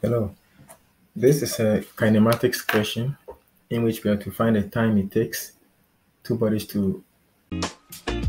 Hello. This is a kinematics question in which we have to find the time it takes two bodies to